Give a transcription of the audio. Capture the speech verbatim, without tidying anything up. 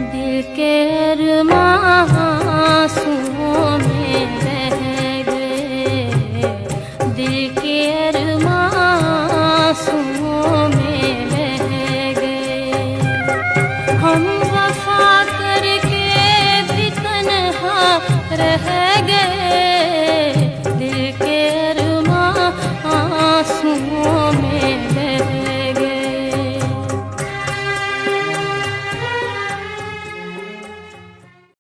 दिल के अरमां आंसुओं में बह गए, दिल के अरमां आंसुओं में बह गए। हम वफा करके भी तन्हा रह गए, दिल के अरमां आंसुओं